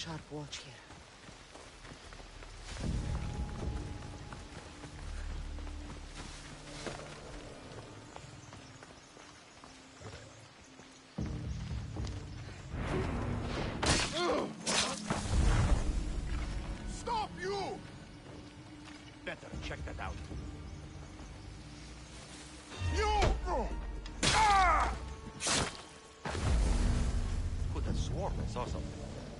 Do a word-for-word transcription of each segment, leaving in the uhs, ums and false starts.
sharp watch here. Stop, you! Better check that out. You! Ah! Could have sworn I saw something.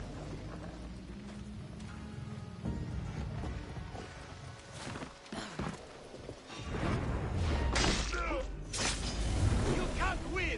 You can't win!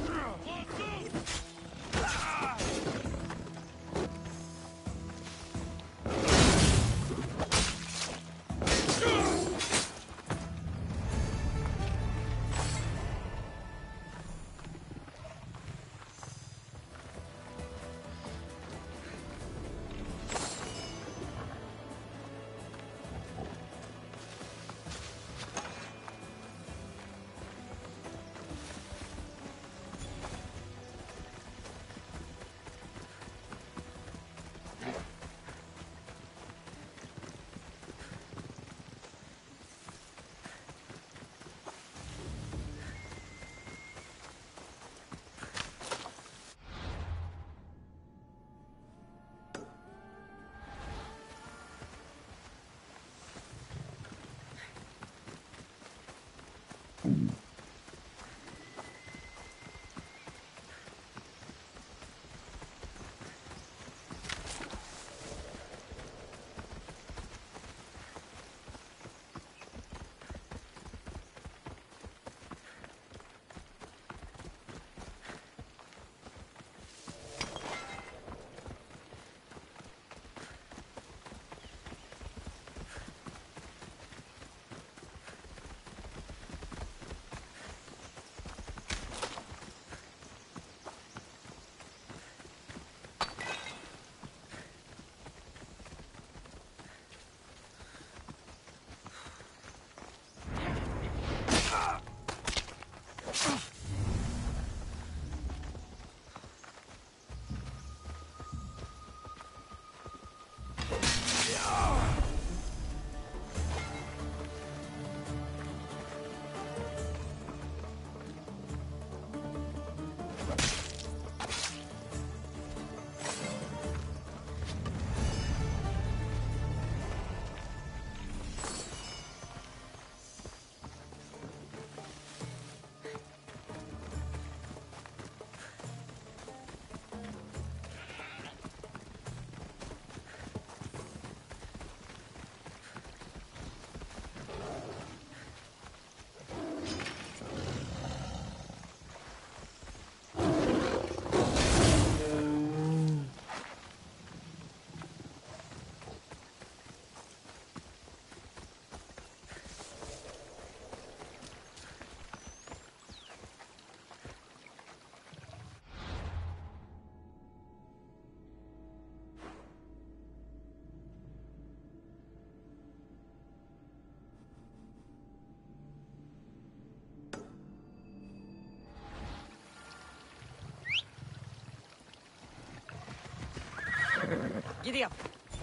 Giddy up.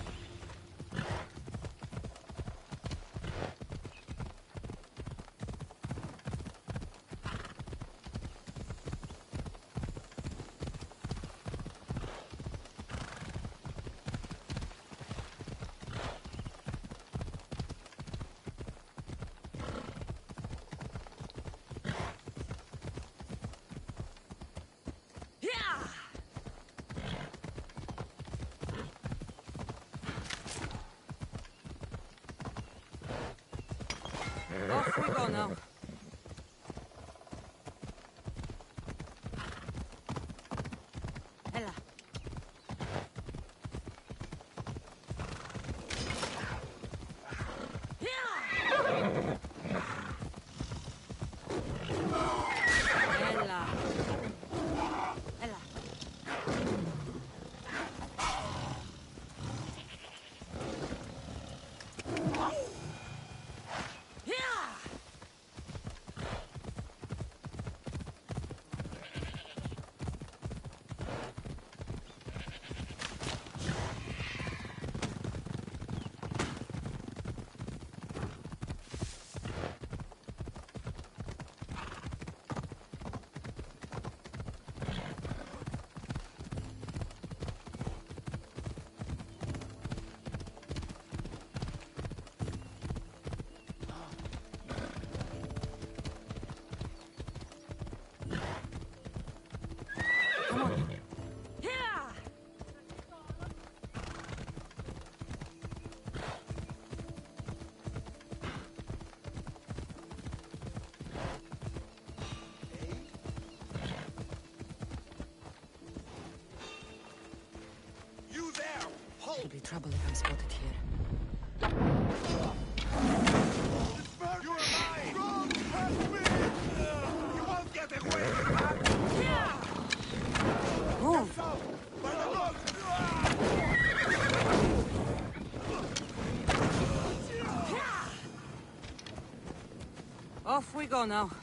Off we go now. Ella. Ella. Ella. trouble if I'm spotted here. You're lying! Don't touch me! You won't get away! Move! By the look! Off we go now.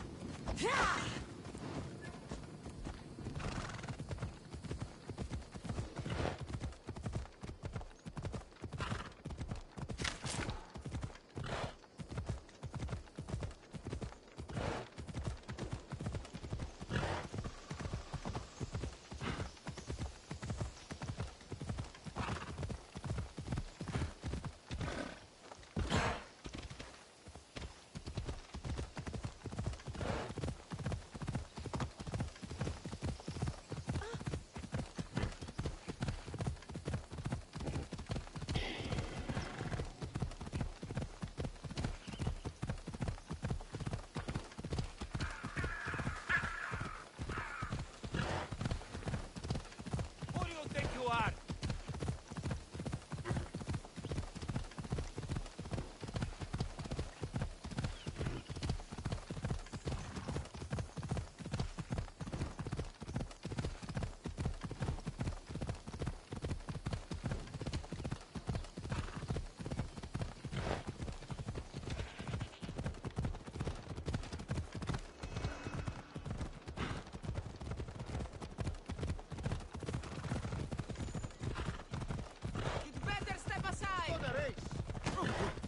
Who do you think you are? You'd better step aside! The race!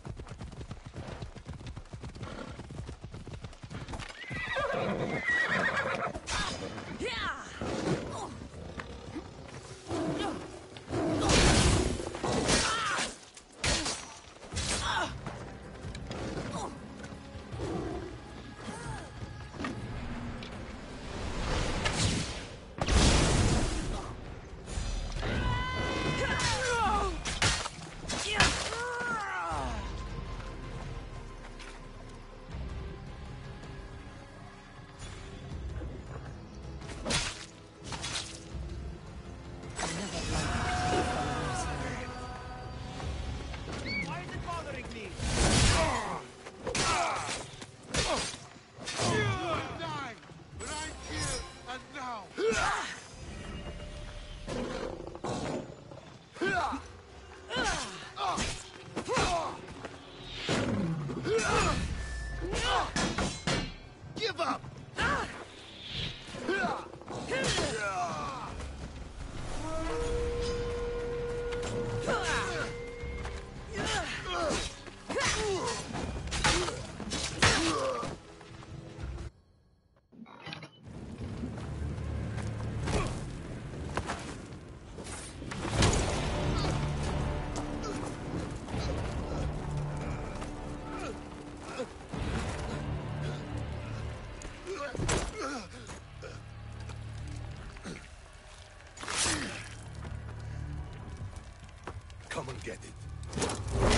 Why is it bothering me? You will die, but I'm here and now. Give up! Come and get it.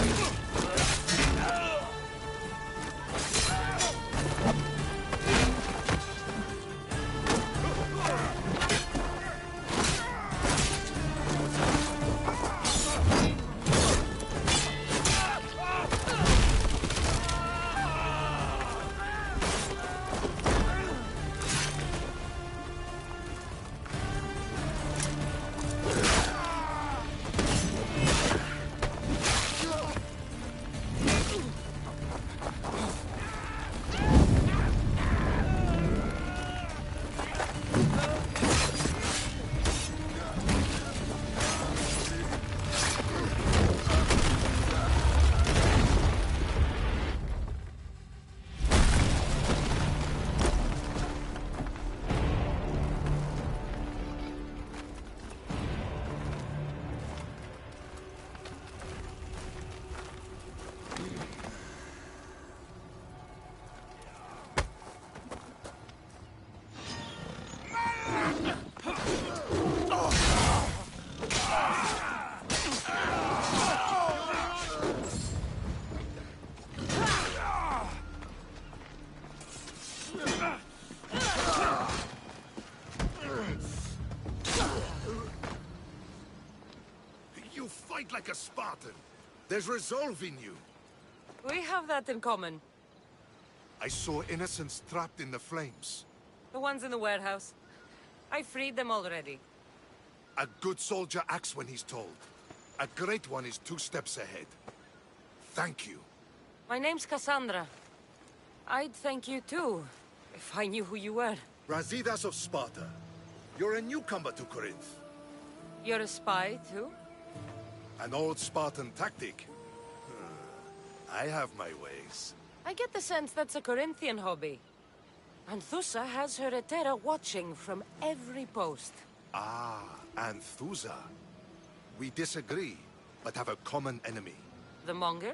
fight like a Spartan. There's resolve in you. We have that in common. I saw innocents trapped in the flames. The ones in the warehouse. I freed them already. A good soldier acts when he's told. A great one is two steps ahead. Thank you. My name's Cassandra. I'd thank you too, if I knew who you were. Brasidas of Sparta. You're a newcomer to Corinth. You're a spy too? An old Spartan tactic. Hmm. I have my ways. I get the sense that's a Corinthian hobby. Anthusa has her Etera watching from every post. Ah, Anthusa. We disagree, but have a common enemy. The Monger?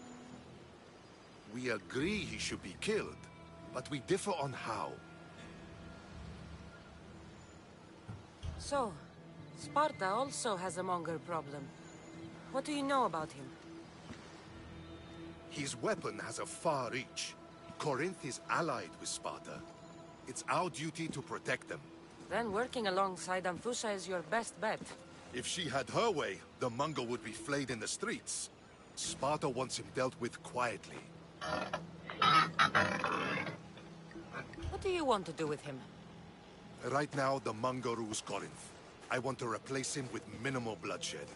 We agree he should be killed, but we differ on how. So, Sparta also has a Monger problem. What do you know about him? His weapon has a far reach. Corinth is allied with Sparta. It's our duty to protect them. Then working alongside Anthusa is your best bet. If she had her way, the Mongol would be flayed in the streets. Sparta wants him dealt with quietly. What do you want to do with him? Right now, the Mongol rules Corinth. I want to replace him with minimal bloodshed.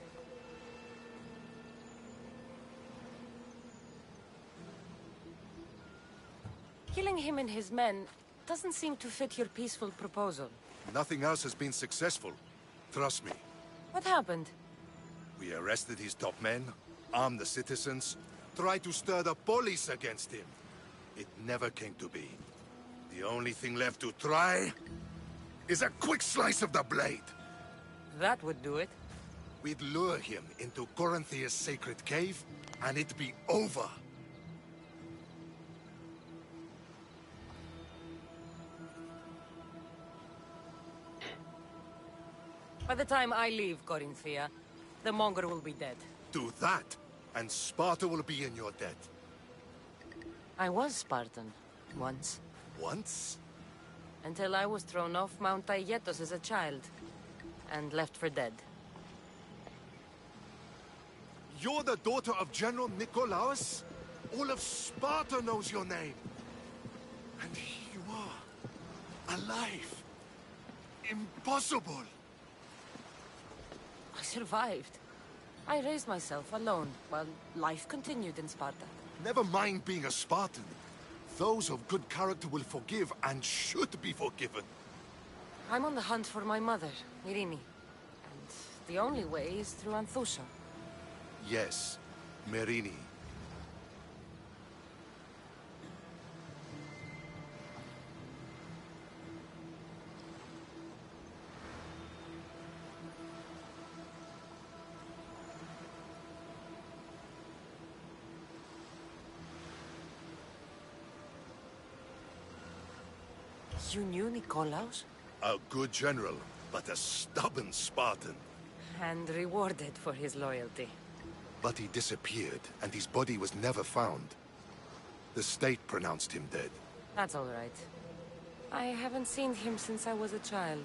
Killing him and his men doesn't seem to fit your peaceful proposal. Nothing else has been successful. Trust me. What happened? We arrested his top men, armed the citizens, tried to stir the police against him. It never came to be. The only thing left to try is a quick slice of the blade. That would do it. We'd lure him into Corinthia's sacred cave, and it'd be over. By the time I leave Corinthia, the Monger will be dead. Do that, and Sparta will be in your debt. I was Spartan, once. Once? Until I was thrown off Mount Aietos as a child, and left for dead. You're the daughter of General Nikolaos? All of Sparta knows your name. And here you are, alive. Impossible. I survived. I raised myself alone, while life continued in Sparta. Never mind being a Spartan. Those of good character will forgive and should be forgiven. I'm on the hunt for my mother, Myrini. And the only way is through Anthusa. Yes, Merini. You knew Nikolaos? A good general, but a stubborn Spartan. And rewarded for his loyalty. But he disappeared, and his body was never found. The state pronounced him dead. That's all right. I haven't seen him since I was a child.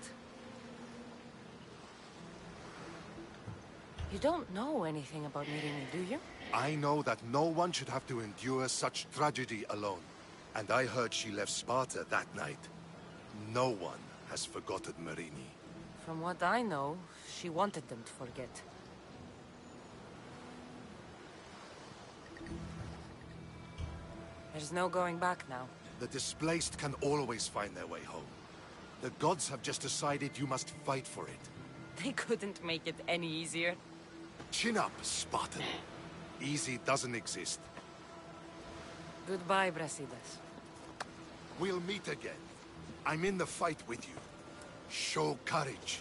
You don't know anything about Myrini, do you? I know that no one should have to endure such tragedy alone. And I heard she left Sparta that night. No one has forgotten Merini. From what I know, she wanted them to forget. There's no going back now. The displaced can always find their way home. The gods have just decided you must fight for it. They couldn't make it any easier. Chin up, Spartan. Easy doesn't exist. Goodbye, Brasidas. We'll meet again. I'm in the fight with you. Show courage.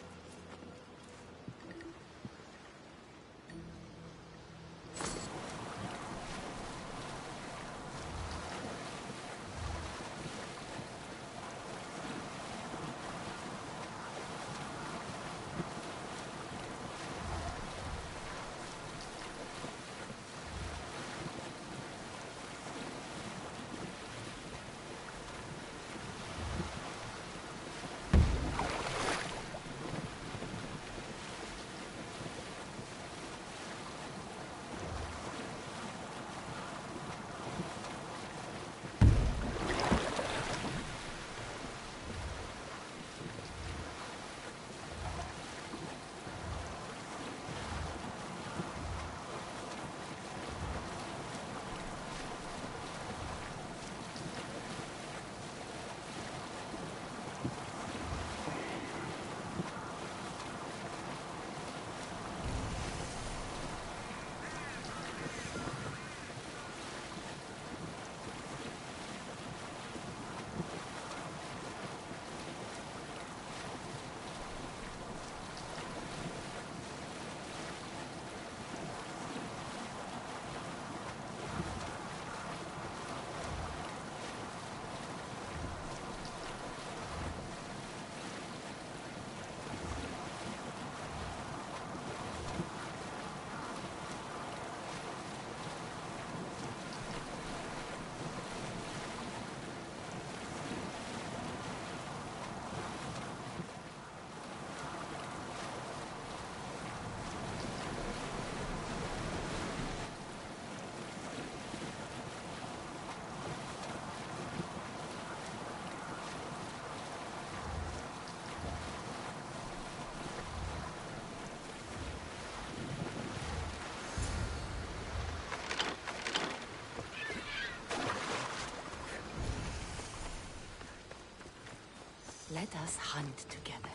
Let us hunt together.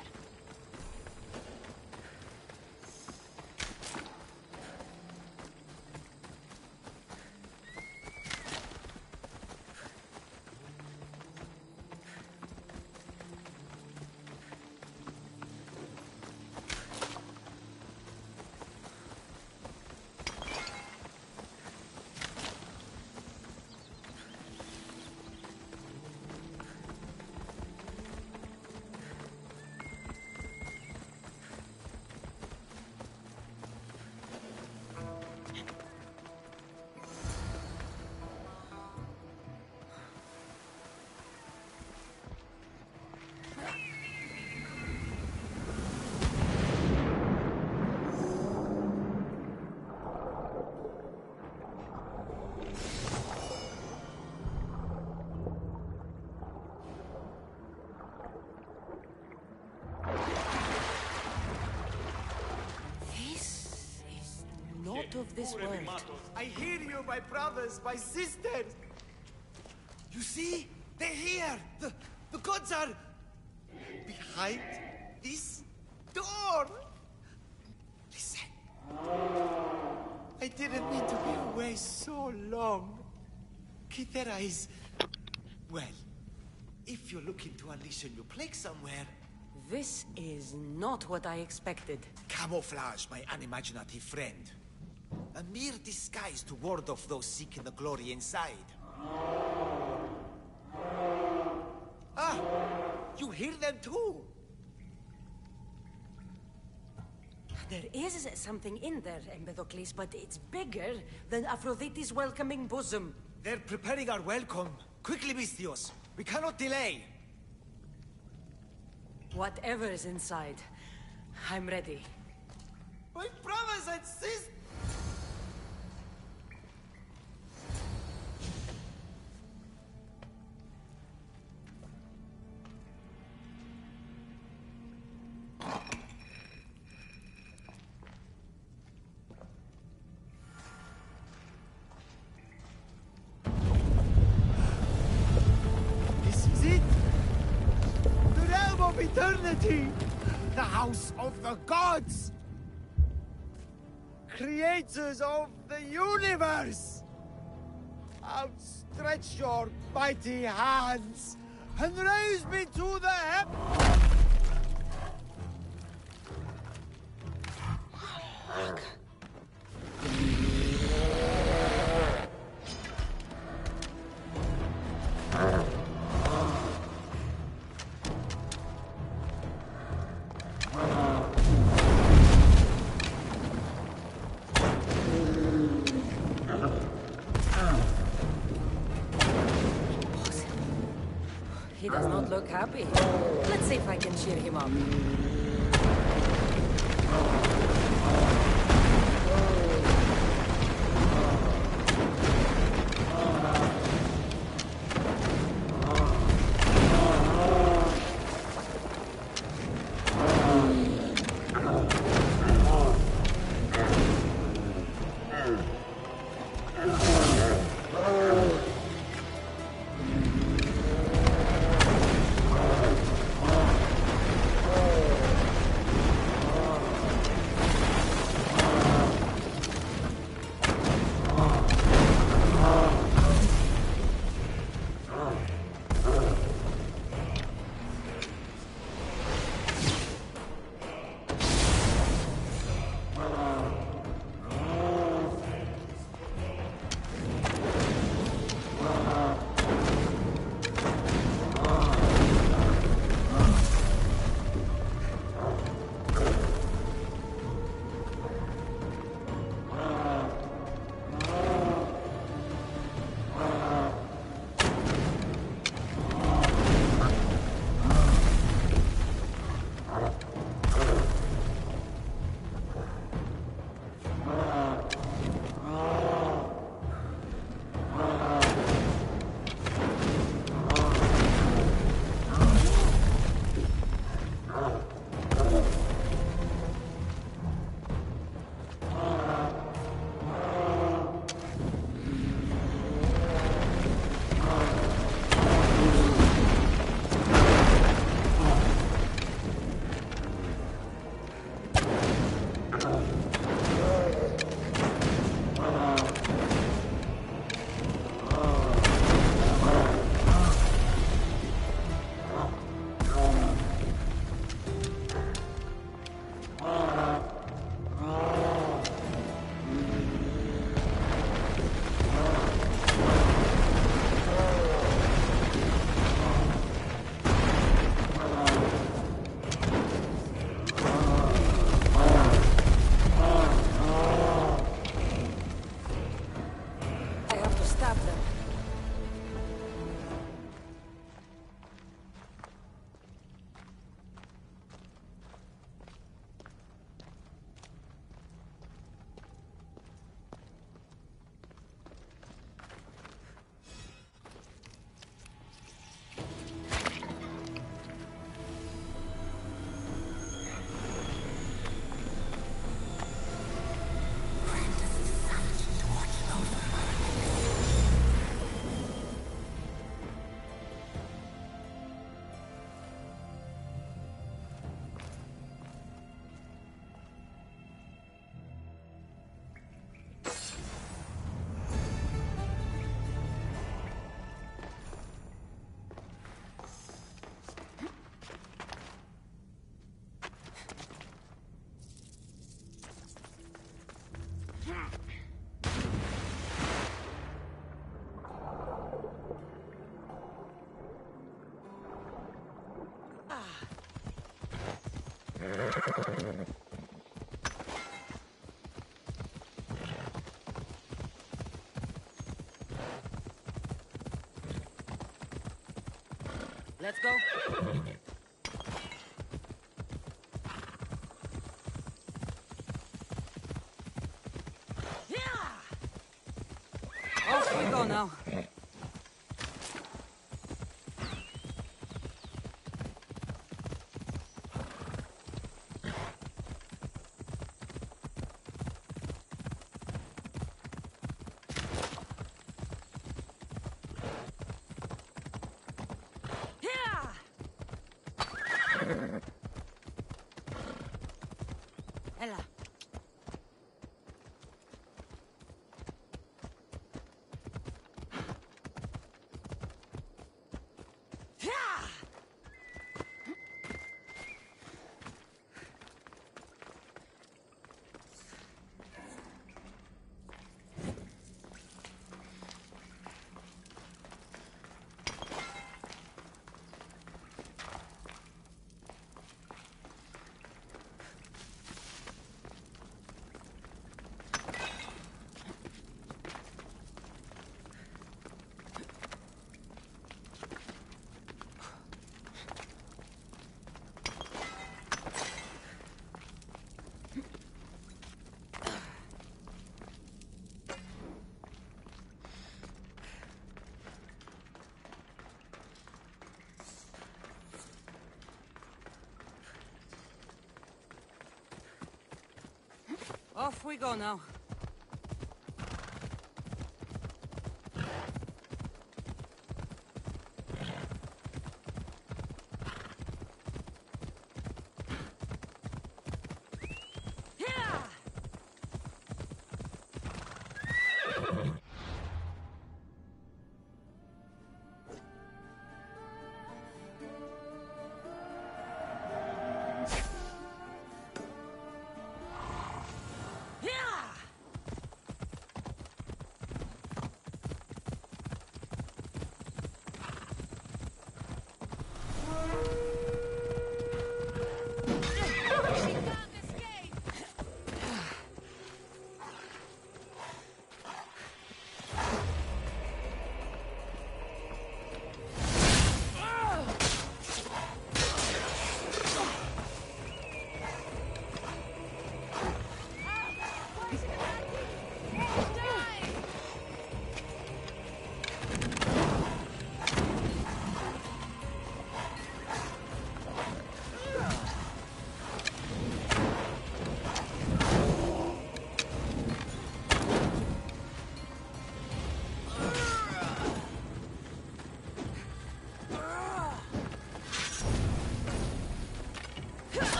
Of this world. I hear you, my brothers, my sisters. You see? They're here. The, the gods are behind this door. Listen. I didn't mean to be away so long. Kithera is... Well, if you're looking to unleash a new plague somewhere... This is not what I expected. Camouflage, my unimaginative friend. A mere disguise to ward off those seeking the glory inside. Ah! You hear them too! There is something in there, Empedocles, but it's bigger than Aphrodite's welcoming bosom. They're preparing our welcome. Quickly, Misthios. We cannot delay. Whatever is inside, I'm ready. My brothers and sisters! Eternity! The house of the gods! Creators of the universe! Outstretch your mighty hands and raise me to the heavens! He does not look happy. Let's see if I can cheer him up. Let's go. Yeah! Off we go now. Ella. Off we go now.